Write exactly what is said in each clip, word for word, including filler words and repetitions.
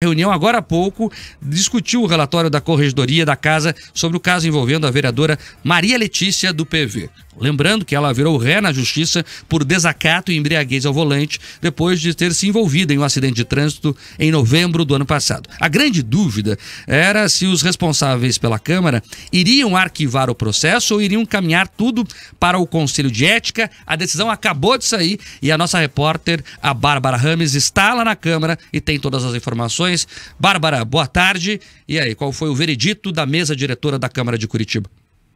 reunião agora há pouco, discutiu o relatório da Corregedoria da Casa sobre o caso envolvendo a vereadora Maria Letícia, do P V. Lembrando que ela virou ré na justiça por desacato e embriaguez ao volante depois de ter se envolvido em um acidente de trânsito em novembro do ano passado. A grande dúvida era se os responsáveis pela Câmara iriam arquivar o processo ou iriam caminhar tudo para o Conselho de Ética. A decisão acabou de sair e a nossa repórter, a Bárbara Rames, está lá na Câmara e tem todas as informações. Bárbara, boa tarde. E aí, qual foi o veredito da mesa diretora da Câmara de Curitiba?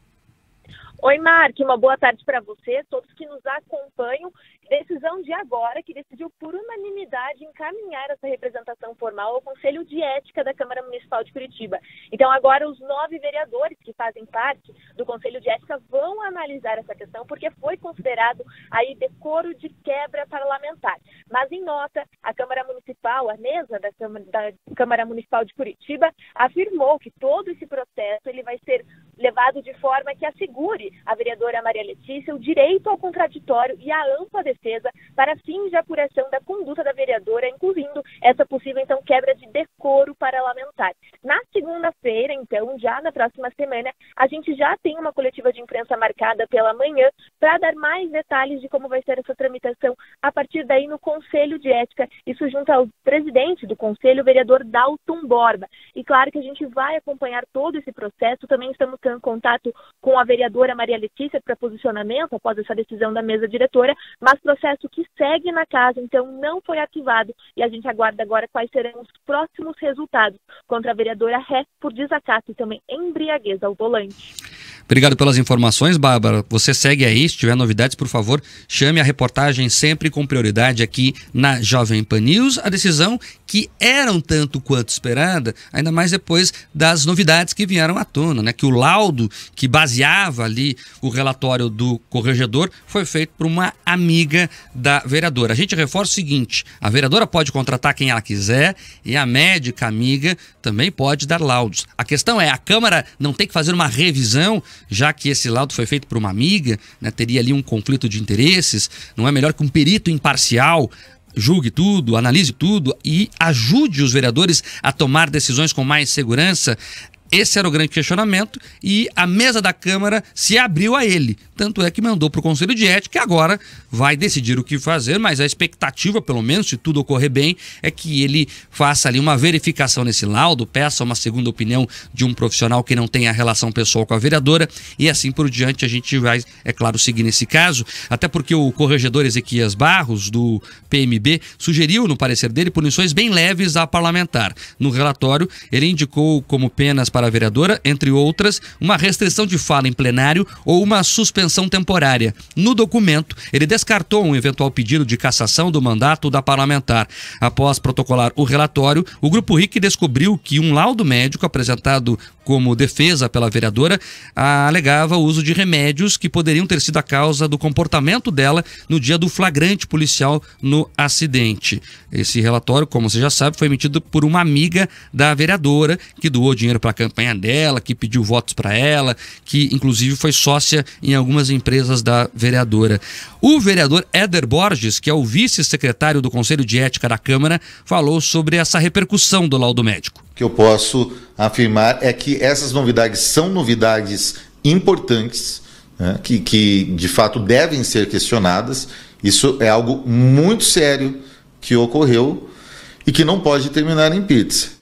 Oi, Mark, uma boa tarde para você, todos que nos acompanham. Decisão de agora que decidiu por unanimidade encaminhar essa representação formal ao Conselho de Ética da Câmara Municipal de Curitiba. Então agora os nove vereadores que fazem parte do Conselho de Ética vão analisar essa questão porque foi considerado aí decoro de quebra parlamentar. Mas em nota, a Câmara Municipal, a mesa da Câmara, da Câmara Municipal de Curitiba afirmou que todo esse processo ele vai ser levado de forma que assegure a vereadora Maria Letícia o direito ao contraditório e à ampla defesa para fins de apuração da conduta da vereadora, incluindo essa possível, então, quebra de decoro parlamentar. Na segunda-feira, então, já na próxima semana, a gente já tem uma coletiva de imprensa marcada pela manhã para dar mais detalhes de como vai ser essa tramitação a partir daí no Conselho de Ética, isso junto ao presidente do Conselho, o vereador Dalton Borba. E claro que a gente vai acompanhar todo esse processo, também estamos tendo contato com a vereadora Maria Letícia para posicionamento após essa decisão da mesa diretora, mas processo que segue na casa, então não foi arquivado e a gente aguarda agora quais serão os próximos resultados contra a vereadora ré por desacato e também embriaguez ao volante. Obrigado pelas informações, Bárbara. Você segue aí, se tiver novidades, por favor, chame a reportagem sempre com prioridade aqui na Jovem Pan News. A decisão que era um tanto quanto esperada, ainda mais depois das novidades que vieram à tona, né? Que o laudo que baseava ali o relatório do corregedor foi feito por uma amiga da vereadora. A gente reforça o seguinte, a vereadora pode contratar quem ela quiser e a médica amiga também pode dar laudos. A questão é, a Câmara não tem que fazer uma revisão, já que esse laudo foi feito por uma amiga, né, teria ali um conflito de interesses. Não é melhor que um perito imparcial julgue tudo, analise tudo e ajude os vereadores a tomar decisões com mais segurança? Esse era o grande questionamento e a mesa da Câmara se abriu a ele. Tanto é que mandou para o Conselho de Ética e agora vai decidir o que fazer, mas a expectativa, pelo menos, se tudo ocorrer bem, é que ele faça ali uma verificação nesse laudo, peça uma segunda opinião de um profissional que não tenha relação pessoal com a vereadora e assim por diante a gente vai, é claro, seguir nesse caso, até porque o corregedor Ezequias Barros, do P M B, sugeriu no parecer dele punições bem leves à parlamentar. No relatório, ele indicou como penas para a vereadora, entre outras, uma restrição de fala em plenário ou uma suspensão temporária. No documento, ele descartou um eventual pedido de cassação do mandato da parlamentar. Após protocolar o relatório, o Grupo R I C descobriu que um laudo médico apresentado como defesa pela vereadora alegava o uso de remédios que poderiam ter sido a causa do comportamento dela no dia do flagrante policial no acidente. Esse relatório, como você já sabe, foi emitido por uma amiga da vereadora que doou dinheiro para a campanha dela, que pediu votos para ela, que inclusive foi sócia em algumas empresas da vereadora. O vereador Éder Borges, que é o vice-secretário do Conselho de Ética da Câmara, falou sobre essa repercussão do laudo médico. O que eu posso afirmar é que essas novidades são novidades importantes, né, que, que de fato devem ser questionadas. Isso é algo muito sério que ocorreu e que não pode terminar em pizza.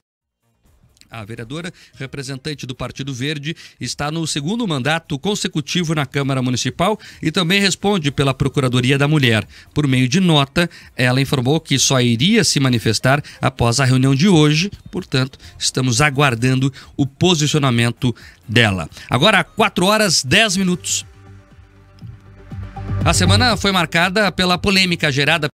A vereadora, representante do Partido Verde, está no segundo mandato consecutivo na Câmara Municipal e também responde pela Procuradoria da Mulher. Por meio de nota, ela informou que só iria se manifestar após a reunião de hoje, portanto, estamos aguardando o posicionamento dela. Agora, quatro horas e dez minutos. A semana foi marcada pela polêmica gerada